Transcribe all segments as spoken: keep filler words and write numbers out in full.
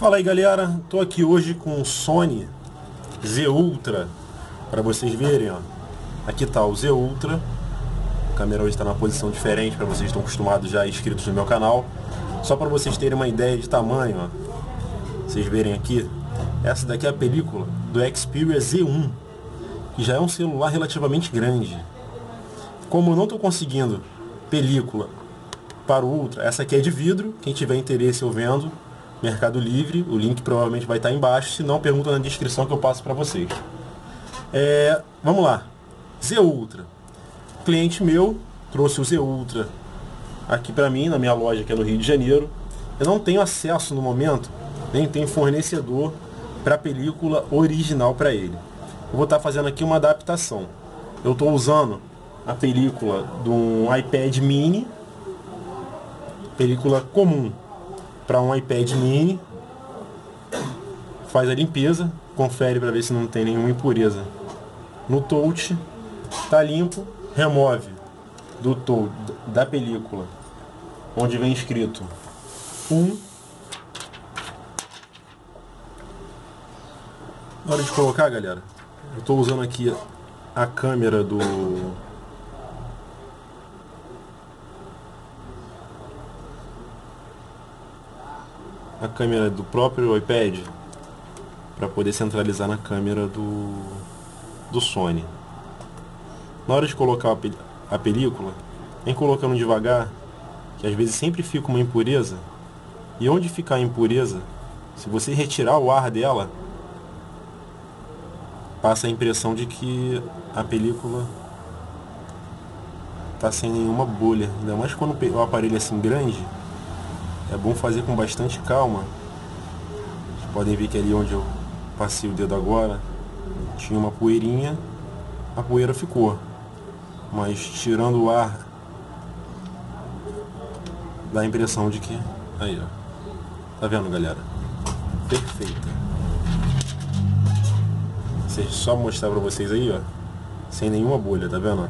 Fala aí galera, tô aqui hoje com o Sony Z Ultra para vocês verem, ó. Aqui tá o Z Ultra. A câmera hoje está numa posição diferente para vocês que estão acostumados já inscritos no meu canal. Só para vocês terem uma ideia de tamanho, ó. Vocês verem aqui, essa daqui é a película do Xperia Z um, que já é um celular relativamente grande. Como eu não estou conseguindo película para o Ultra, essa aqui é de vidro. Quem tiver interesse eu vendo, Mercado Livre, o link provavelmente vai estar embaixo, se não, pergunta na descrição que eu passo para vocês. É, vamos lá, Z Ultra. Cliente meu trouxe o Z Ultra aqui para mim, na minha loja que é no Rio de Janeiro. Eu não tenho acesso no momento, nem tenho fornecedor para película original para ele. Eu vou estar fazendo aqui uma adaptação. Eu estou usando a película de um iPad mini, película comum para um iPad mini, faz a limpeza, confere para ver se não tem nenhuma impureza no touch, tá limpo, remove do touch da película onde vem escrito um. Na hora de colocar, galera, eu estou usando aqui a câmera do a câmera do próprio iPad para poder centralizar na câmera do, do Sony. Na hora de colocar a, pel a película, vem colocando devagar, que às vezes sempre fica uma impureza, e onde ficar a impureza, se você retirar o ar dela, passa a impressão de que a película está sem nenhuma bolha. Ainda mais quando o aparelho é assim grande, é bom fazer com bastante calma. Vocês podem ver que ali onde eu passei o dedo agora, tinha uma poeirinha, a poeira ficou. Mas tirando o ar, dá a impressão de que... Aí, ó. Tá vendo, galera? Perfeita. Só mostrar pra vocês aí, ó. Sem nenhuma bolha, tá vendo?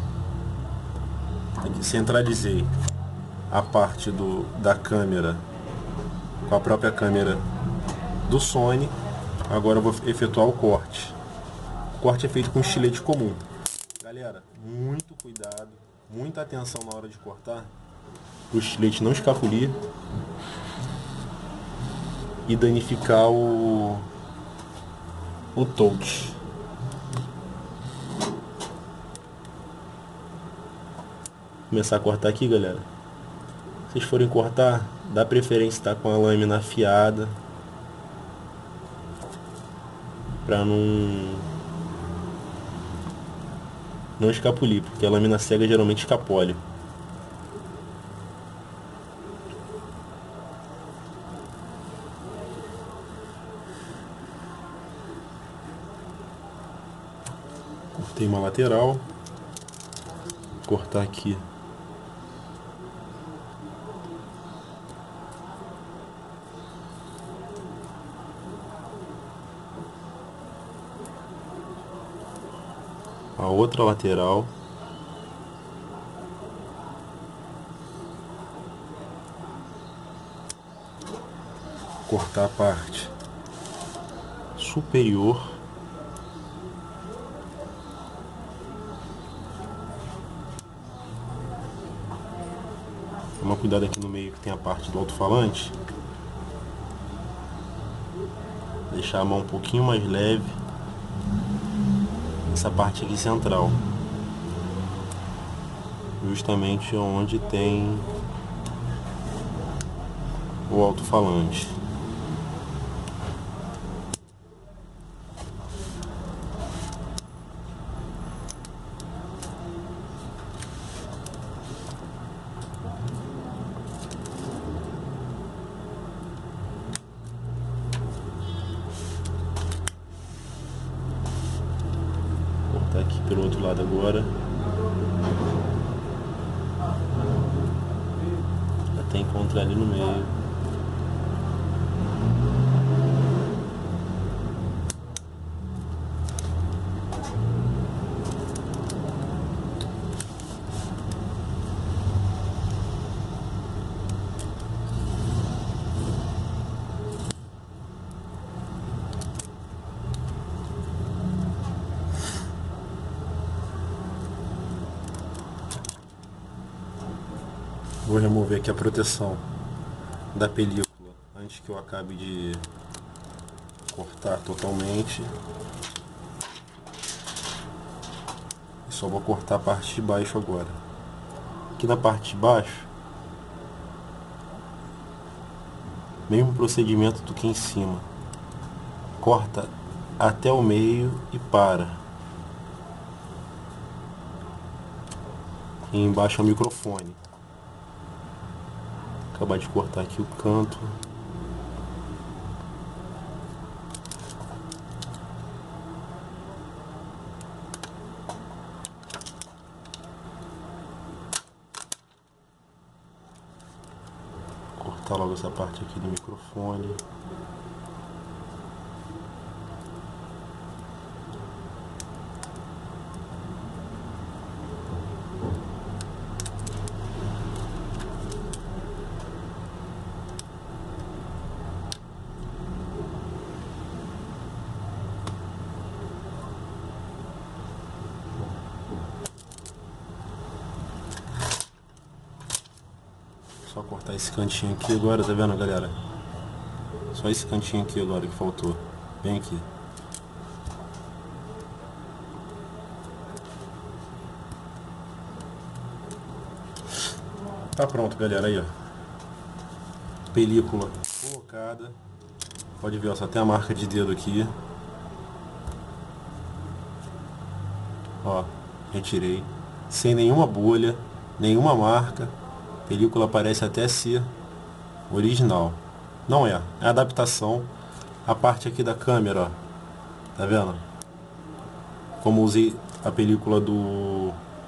Aqui centralizei a parte do, da câmera com a própria câmera do Sony. Agora eu vou efetuar o corte. O corte é feito com estilete comum. Galera, muito cuidado, muita atenção na hora de cortar, o estilete não escapulir e danificar o, o touch. Vou começar a cortar aqui, galera. Se vocês forem cortar, dá preferência estar com a lâmina afiada, para não não escapulir, porque a lâmina cega geralmente escapole. Cortei uma lateral, vou cortar aqui a outra lateral. Cortar a parte superior. Toma cuidado aqui no meio que tem a parte do alto-falante. Deixar a mão um pouquinho mais leve. Essa parte aqui central, justamente onde tem o alto-falante. Tá aqui pelo outro lado agora, até encontrar ali no meio. Vou remover aqui a proteção da película antes que eu acabe de cortar totalmente. E só vou cortar a parte de baixo agora. Aqui na parte de baixo, mesmo procedimento do que em cima. Corta até o meio e para. E embaixo é o microfone. Acabar de cortar aqui o canto. Cortar logo essa parte aqui do microfone. Só cortar esse cantinho aqui agora, tá vendo, galera? Só esse cantinho aqui agora que faltou. Bem aqui. Tá pronto, galera, aí, ó. Película colocada. Pode ver, ó, só tem a marca de dedo aqui. Ó, retirei. Sem nenhuma bolha, nenhuma marca. A película parece até ser original. Não é, é adaptação. A parte aqui da câmera, ó, tá vendo? Como usei a película do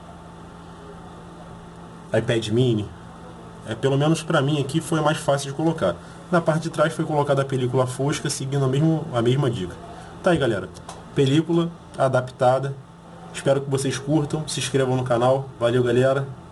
iPad mini, é, pelo menos pra mim aqui foi mais fácil de colocar. Na parte de trás foi colocada a película fosca, seguindo a, mesmo, a mesma dica. Tá aí, galera, película adaptada. Espero que vocês curtam, se inscrevam no canal. Valeu, galera.